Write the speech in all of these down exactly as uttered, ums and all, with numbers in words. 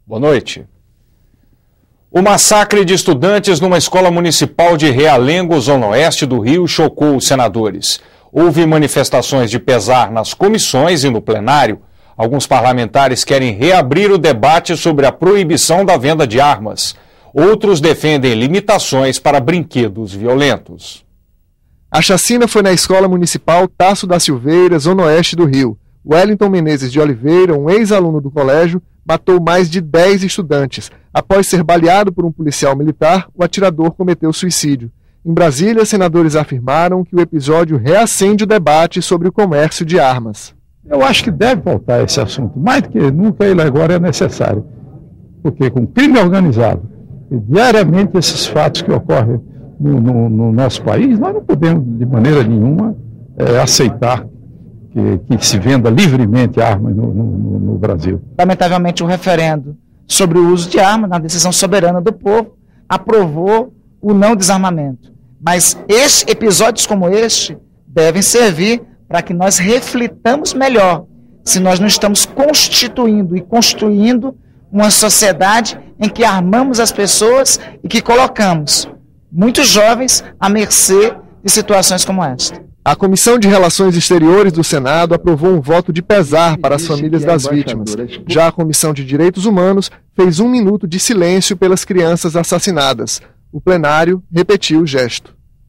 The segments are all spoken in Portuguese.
Boa noite. O massacre de estudantes numa escola municipal de Realengo, zona oeste do Rio, chocou os senadores. Houve manifestações de pesar nas comissões e no plenário. Alguns parlamentares querem reabrir o debate sobre a proibição da venda de armas. Outros defendem limitações para brinquedos violentos. A chacina foi na escola municipal Tasso da Silveira, zona oeste do Rio. Wellington Menezes de Oliveira, um ex-aluno do colégio, matou mais de dez estudantes. Após ser baleado por um policial militar, o atirador cometeu suicídio. Em Brasília, senadores afirmaram que o episódio reacende o debate sobre o comércio de armas. Eu acho que deve voltar esse assunto. Mais do que nunca ele agora é necessário. Porque com crime organizado, e diariamente esses fatos que ocorrem no, no, no nosso país, nós não podemos de maneira nenhuma é, aceitar que, que se venda livremente armas no, no, no Brasil. Lamentavelmente, o referendo sobre o uso de armas, na decisão soberana do povo, aprovou o não desarmamento. Mas este, episódios como este devem servir para que nós reflitamos melhor se nós não estamos constituindo e construindo uma sociedade em que armamos as pessoas e que colocamos muitos jovens à mercê de situações como esta. A Comissão de Relações Exteriores do Senado aprovou um voto de pesar para as famílias das vítimas. Já a Comissão de Direitos Humanos fez um minuto de silêncio pelas crianças assassinadas. O plenário repetiu o gesto.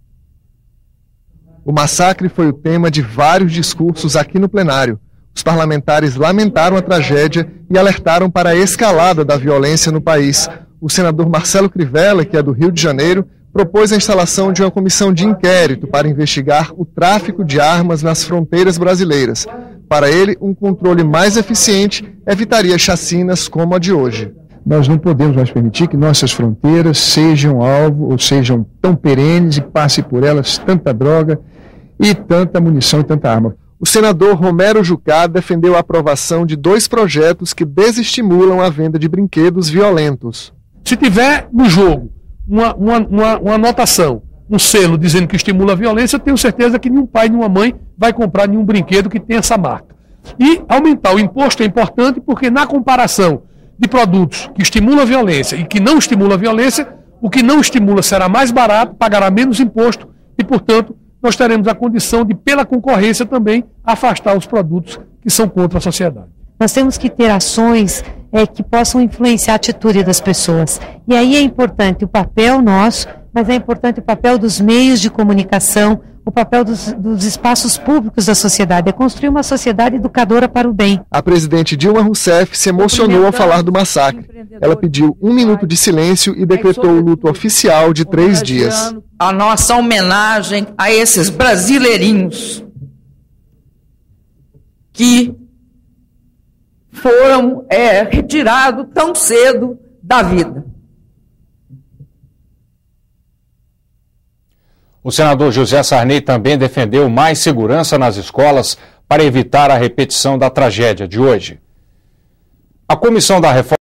O massacre foi o tema de vários discursos aqui no plenário. Os parlamentares lamentaram a tragédia e alertaram para a escalada da violência no país. O senador Marcelo Crivella, que é do Rio de Janeiro, propôs a instalação de uma comissão de inquérito para investigar o tráfico de armas nas fronteiras brasileiras. Para ele, um controle mais eficiente evitaria chacinas como a de hoje. Nós não podemos mais permitir que nossas fronteiras sejam alvo ou sejam tão perenes e passe por elas tanta droga e tanta munição e tanta arma. O senador Romero Jucá defendeu a aprovação de dois projetos que desestimulam a venda de brinquedos violentos. Se tiver no jogo uma, uma, uma, uma anotação, um selo dizendo que estimula a violência, eu tenho certeza que nenhum pai, nenhuma mãe vai comprar nenhum brinquedo que tenha essa marca. E aumentar o imposto é importante porque na comparação de produtos que estimulam a violência e que não estimulam a violência, o que não estimula será mais barato, pagará menos imposto e, portanto, nós teremos a condição de, pela concorrência também, afastar os produtos que são contra a sociedade. Nós temos que ter ações é, que possam influenciar a atitude das pessoas. E aí é importante o papel nosso, mas é importante o papel dos meios de comunicação, o papel dos, dos espaços públicos da sociedade, é construir uma sociedade educadora para o bem. A presidente Dilma Rousseff se emocionou ao falar do massacre. Ela pediu um minuto de silêncio e decretou o luto oficial de três dias. A nossa homenagem a esses brasileirinhos que foram é, retirados tão cedo da vida. O senador José Sarney também defendeu mais segurança nas escolas para evitar a repetição da tragédia de hoje. A Comissão da Reforma